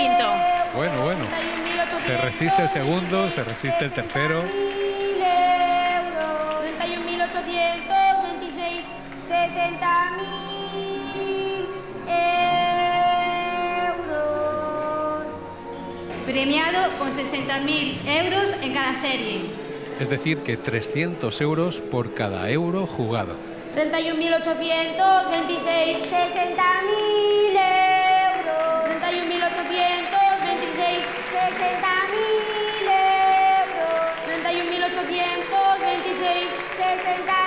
quinto. Bueno, bueno. Se resiste el segundo, se resiste el tercero. 31.826, 60.000 euros. Premiado con 60.000 euros en cada serie. Es decir, que 300 euros por cada euro jugado. 31.826, 60.000 euros. 31.826, 60.000 euros. 31.826, 60.000